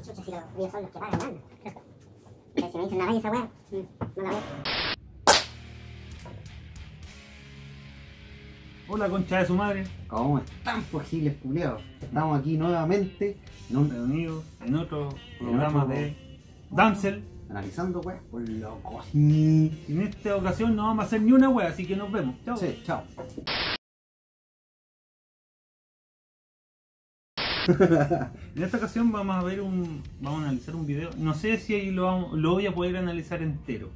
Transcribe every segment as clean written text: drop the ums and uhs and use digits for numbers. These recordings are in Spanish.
chucha, si ellos son los que pagan nada. Pero si me dicen la raya esa weá, no la veo. Hola, concha de su madre. ¿Cómo están, pues, giles culiados? Estamos aquí nuevamente Reunidos en otro programa de Damsel. analizando weas por locos. En esta ocasión no vamos a hacer ni una wea, así que nos vemos. Chao. Sí, chao. En esta ocasión vamos a analizar un video. No sé si ahí lo voy a poder analizar entero,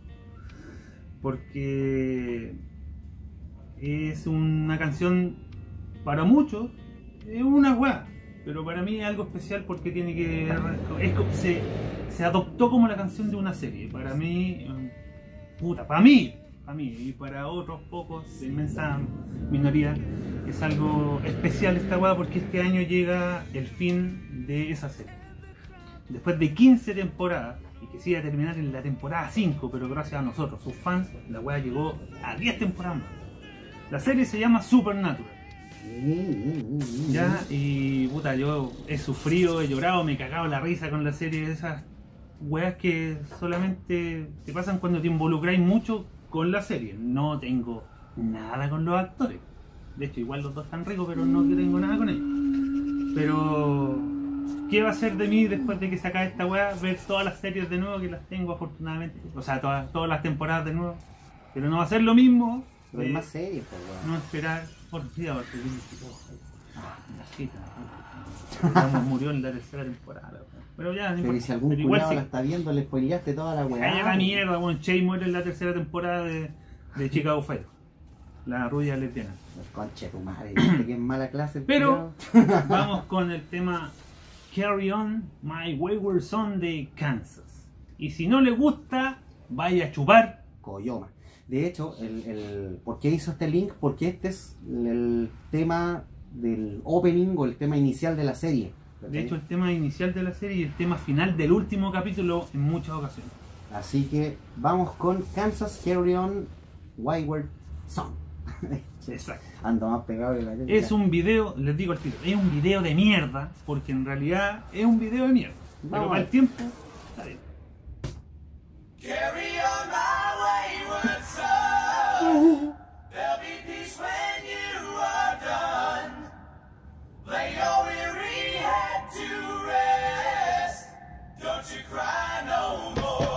porque es una canción para muchos, es una wea, pero para mí es algo especial porque tiene que se adoptó como la canción de una serie. Para mí, puta, para mí y para otros pocos, de inmensa minoría, es algo especial esta wea porque este año llega el fin de esa serie. Después de 15 temporadas, y que se iba a terminar en la temporada 5, pero gracias a nosotros, sus fans, la wea llegó a 10 temporadas más. La serie se llama Supernatural. Ya, y puta, yo he sufrido, he llorado, me he cagado la risa con la serie, de esas weas que solamente te pasan cuando te involucráis mucho con la serie. No tengo nada con los actores. De hecho, igual los dos están ricos, pero no tengo nada con ellos. Pero ¿qué va a ser de mí después de que se acabe esta wea? Ver todas las series de nuevo, que las tengo afortunadamente. O sea, todas las temporadas de nuevo. Pero no va a ser lo mismo. Pero es más serio, pues, weón. No esperar por cuidado, porque murió en la tercera temporada. Pero ya, Pero y si algún culiado la está viendo, le spoileaste toda la weá. Calla la mierda, bueno, Che muere en la tercera temporada de Chicago Fire. La rubia lesbiana. Concha de tu madre, viste que es mala clase. Pero vamos con el tema Carry On My Wayward Son de Kansas. Y si no le gusta, vaya a chupar Coyoma. De hecho, ¿por qué hizo este link? Porque este es el tema del opening o el tema inicial de la serie. De hecho, el tema inicial de la serie y el tema final del último capítulo en muchas ocasiones. Así que vamos con Kansas Carry On Wayward Son. Exacto. Ando más pegado que la gente. Es un video, les digo al tiro, es un video de mierda, porque en realidad es un video de mierda. Pero para el tiempo, está bien. Carry on my wayward son. There'll be peace when you are done. Lay your weary head to rest. Don't you cry no more.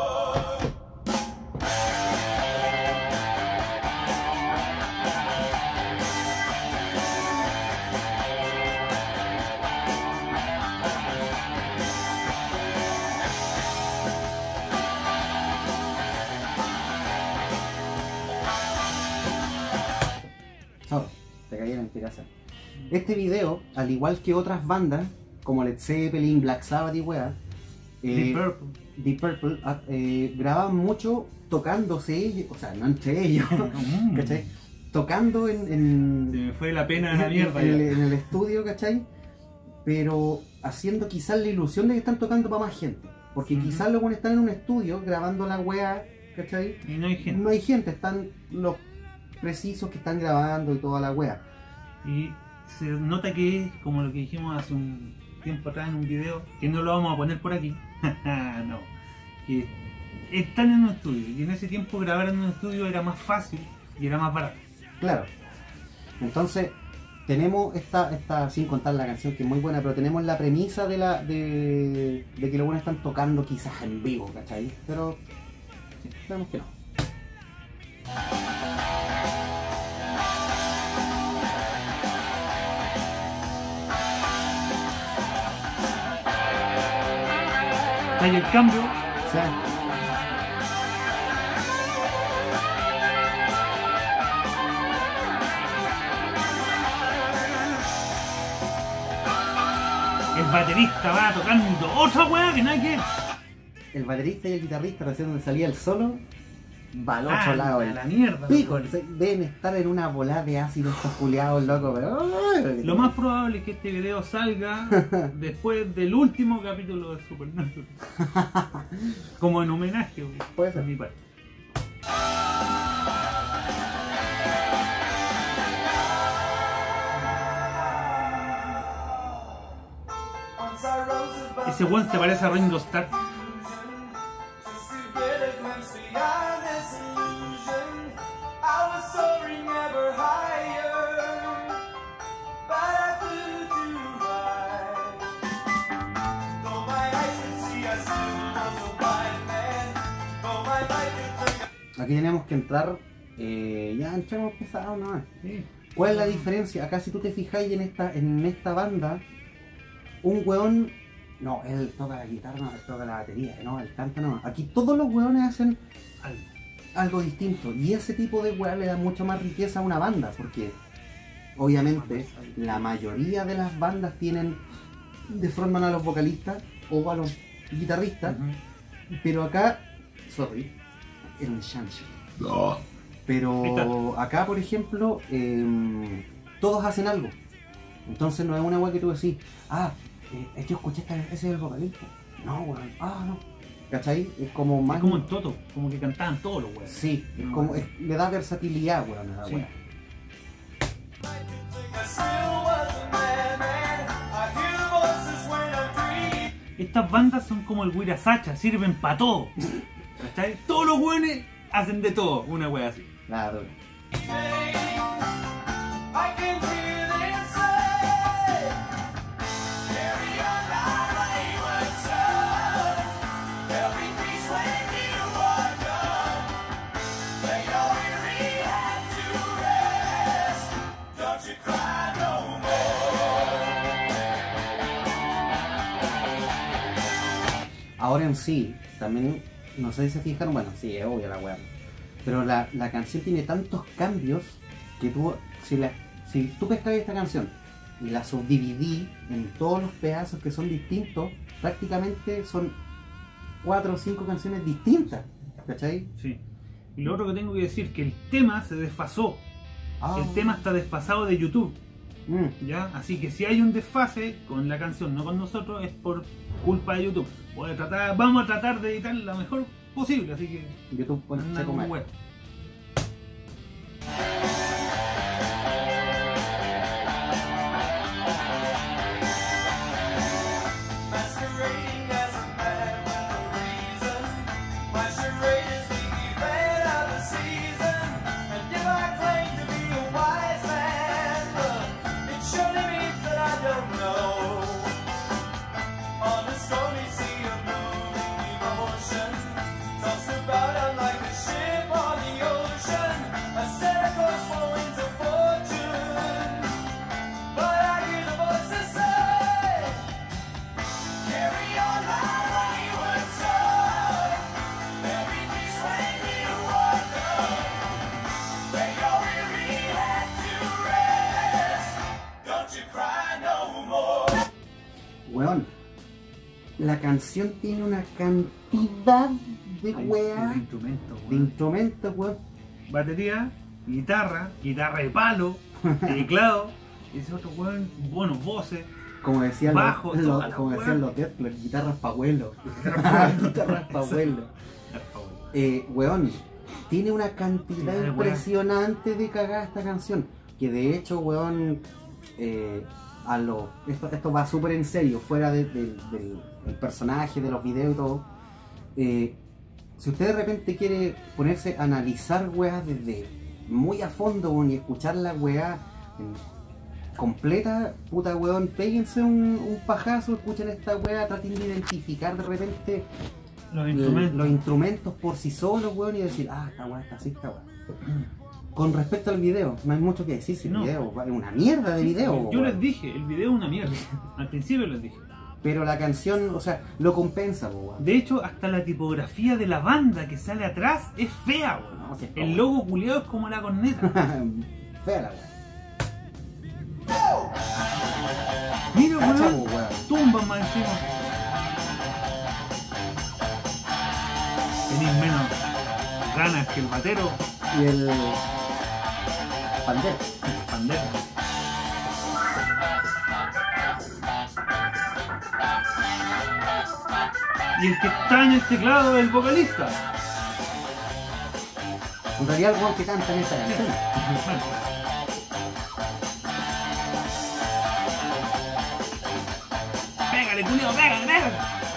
Te caí en la inspiración. Este video, al igual que otras bandas como Led Zeppelin, Black Sabbath y weá, Deep Purple, grababan mucho tocándose ellos, o sea, no entre ellos, ¿cachai? Tocando Se me fue la pena a la mierda. en el estudio, ¿cachai? Pero haciendo quizás la ilusión de que están tocando para más gente. Porque quizás luego están en un estudio grabando la weá, ¿cachai? Y no hay gente. No hay gente, están los precisos que están grabando y toda la wea. Y se nota que es como lo que dijimos hace un tiempo atrás en un video, que no lo vamos a poner por aquí. No, que están en un estudio y en ese tiempo grabar en un estudio era más fácil y era más barato. Claro. Entonces tenemos esta sin contar la canción, que es muy buena, pero tenemos la premisa de que los buenos están tocando quizás en vivo, ¿cachai? Pero sí, sabemos que no. Hay el cambio. O sea, El baterista va tocando otra weá que nada que ver. el baterista y el guitarrista, recién donde salía el solo, va al otro lado. A la mierda. Pico, deben estar en una volada de ácido estos culiados locos, pero... Lo más probable es que este video salga después del último capítulo de Supernatural. Como en homenaje, Puede ser. a mi parte. Ese weón se parece a Ringo Starr. Just to get a glimpse beyond this illusion. I was soaring ever higher, but I flew too high. Though my eyes could see, I still was a blind man. Though my life could turn. Aquí tenemos que entrar, ya entremos pesados nomás. Sí. ¿Cuál es la diferencia? Acá si tú te fijáis en esta banda, un weón, no, él toca la guitarra, no, él toca la batería, no, él canta, no. Aquí todos los weones hacen algo distinto y ese tipo de weón le da mucha más riqueza a una banda, porque obviamente la mayoría de las bandas tienen de frontman a los vocalistas o a los guitarristas, pero acá, sorry, era un Shanshi. Pero acá, por ejemplo, todos hacen algo. Entonces no es una weá que tú decís, yo escuché ese es el vocalista. No, weón, no. ¿Cachai? Es como más. Es como en Toto, como que cantaban todos los weones. Sí, es como, le da versatilidad, weón, a la Sí. weá. I still was a madman. I hear voices when I'm dreaming. Estas bandas son como el Wirasacha, sirven para todo. ¿Cachai? Todos los weones hacen de todo, una wea así. Claro. I can hear them say, carry on thy wayward son. There'll be peace when you are done. Lay your weary head to rest. Don't you cry no more. Ahora en sí, también, no sé si se fijaron, bueno, sí, es obvio la weá. Pero la canción tiene tantos cambios que tú, si tú pescas esta canción y la subdividí en todos los pedazos que son distintos, prácticamente son 4 o 5 canciones distintas, ¿cachai? Sí. Y lo otro que tengo que decir, que el tema se desfasó. El tema está desfasado de YouTube, ¿ya? Así que si hay un desfase con la canción, no con nosotros, es por culpa de YouTube. Vamos a tratar de editar lo mejor posible, así que YouTube pone anda checo con mal. web. Masquerading as a man with a reason. My charade is the event of the season. And if I claim to be a wise man, it surely means that I don't know. On the stormy sea of moving emotion, tossed about unlike a ship on the ocean. I set a course for winds of fortune, but I hear the voices say, carry on thy wayward son. There'll be peace when you are done. Lay your weary head to rest. Don't you cry no more. Weón, la canción tiene una cantidad de weas, de instrumentos, weón. Batería, guitarra de palo, teclado, ese otro weón, bueno, voces. Como decían Bajo, toda la como weá. decían los Deathclaw, guitarras pa' abuelo. Guitarras pa' abuelo. Weón, tiene una cantidad Sí, weón. impresionante de cagada esta canción. Que de hecho, weón, esto va súper en serio, fuera del personaje, de los videos y todo. Si usted de repente quiere ponerse a analizar weas desde muy a fondo, weón, y escuchar la wea completa, puta weón, péguense un pajazo, escuchen esta wea, traten de identificar de repente los instrumentos por sí solos, weón, y decir, esta wea está así, esta wea. Con respecto al video, no hay mucho que decir, si el No. video es una mierda de video. Yo weón. les dije, el video es una mierda. Al principio les dije. Pero la canción, o sea, lo compensa, weón. De hecho, hasta la tipografía de la banda que sale atrás es fea, weón. No, sí, es El fea. logo culiado es como la corneta. Fea la wea. Mira, Cacha, weón. weón. Tumban más encima. Tenéis menos ganas que el batero. Y el pandero. El pandero. Y el que está en el teclado es el vocalista. En realidad el weón que canta en esta canción. Pégale, culiao, pégale, pégale.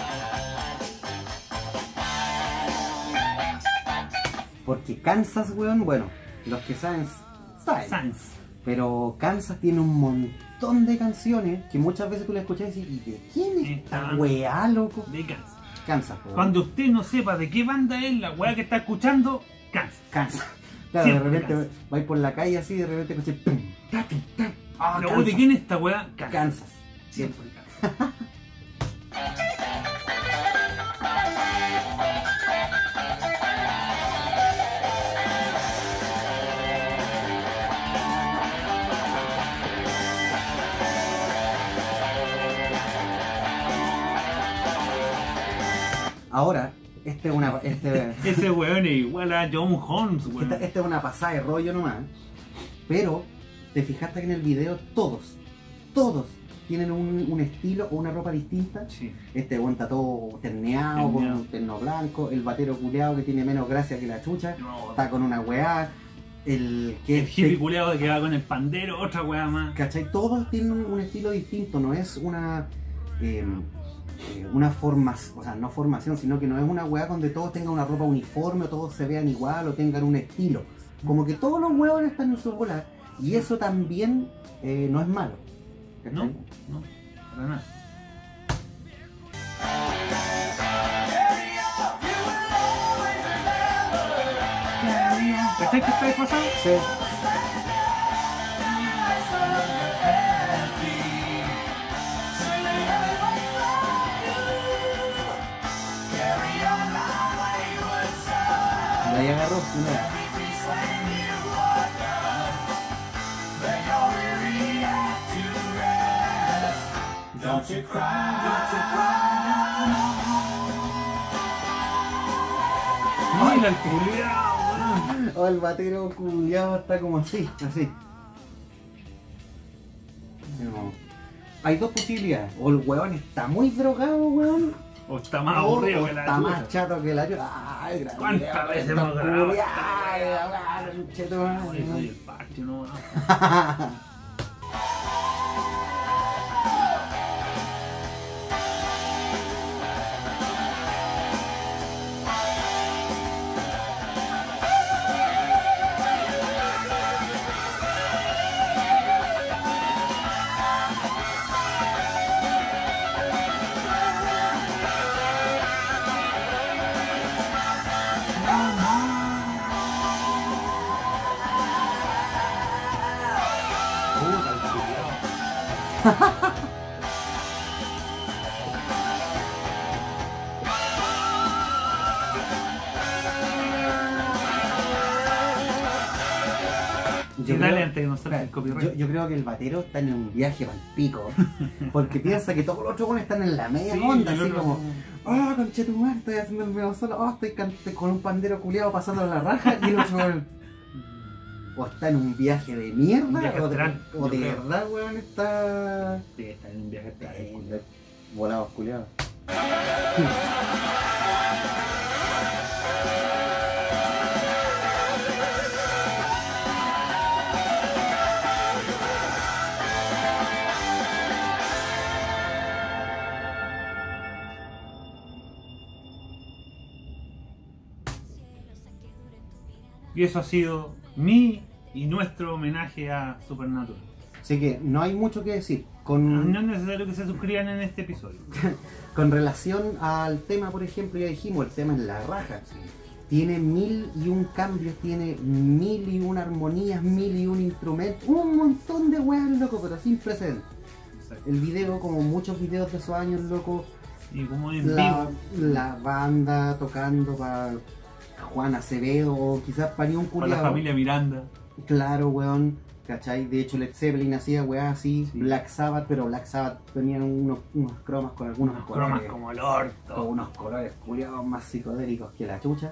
Porque Kansas, weón, bueno, los que saben. Sans. Pero Kansas tiene un montón de canciones que muchas veces tú le escuchas y dices, ¿y de quién es esta weá, loco? De Kansas. Kansas, weón. Cuando usted no sepa de qué banda es la weá que está escuchando, Kansas. Kansas. Claro, Siempre de repente Kansas. vais por la calle así y de repente escuché pum, ta, tum, ta. Ah, Luego, ¿de quién es esta weá? Kansas. Siempre Kansas. Ahora, esta Ese weón es igual a John Holmes, weón. es una pasada de rollo nomás. Pero te fijaste que en el video todos tienen un estilo o una ropa distinta. Sí. Este weón está todo terneado, con un terno blanco. El batero culeado que tiene menos gracia que la chucha. No, Está con una weá. El que el hippie culeado que va con el pandero, otra weá más. ¿Cachai? Todos tienen un estilo distinto, no es una formación, o sea, no formación, sino que no es una weá donde todos tengan una ropa uniforme o todos se vean igual o tengan un estilo. Como que todos los huevos están en su bola y eso también no es malo. ¿Cachai? No, no, para nada. ¿Cachai que está desfasado? Sí. De ahí agarró una. Don't you cry, don't you cry. Mira el culiao, weón. Oh, el batero culiado está como así. No. Hay dos posibilidades. O el weón está muy drogado, weón. O está más aburrido o que la está más chucha. chato que la chucha. Ay, grande. ¿Cuántas veces está hemos grabado esta culiao, concheto, Ay, soy el patio, no. Puta el culiao. Yo Dale creo- antes que nos salga el copyright. Yo creo que el batero está en un viaje para el pico. Porque piensa que todos los otros buenos están en la media Sí, onda, el así otro- como, oh, conchetumar, estoy haciendo el medio solo, oh, estoy con un pandero culiado pasando la raja, y el otro weón, o está en un viaje de mierda, Un viaje o de, astral, o yo de creo. verdad, weón, está Sí, está en un viaje astral. volado, culiado. Y eso ha sido mi y nuestro homenaje a Supernatural. Así que no hay mucho que decir. No es necesario que se suscriban en este episodio. Con relación al tema, por ejemplo, ya dijimos, el tema es la raja. Tiene 1001 cambios, tiene 1001 armonías, 1001 instrumentos, un montón de weas, loco, pero sin precedentes. Exacto. El video, como muchos videos de esos años, loco, Y como en vivo. la banda tocando para Juan Acevedo o quizás para ni un Para la culiao. familia Miranda. Claro, weón, ¿cachai? De hecho, Led Zeppelin hacía weas así, Sí. Black Sabbath, pero Black Sabbath tenían unos cromas con algunos Unos colores. cromas como el orto. Con unos colores culiados más psicodélicos que la chucha.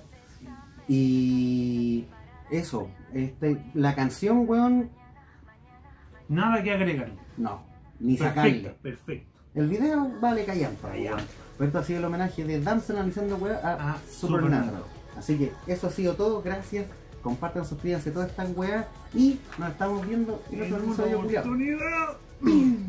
Y eso, la canción, weón, Nada que agregarle. no, ni Perfecto, sacarle. perfecto. El video vale callampa, Callampa. weón. Pero esto ha sido el homenaje de Dance Analizando weón a A Supernatural. Supernatural. Así que eso ha sido todo, gracias. Compartan, suscríbanse todas estas weas y nos estamos viendo en otro episodio culiao. oportunidad.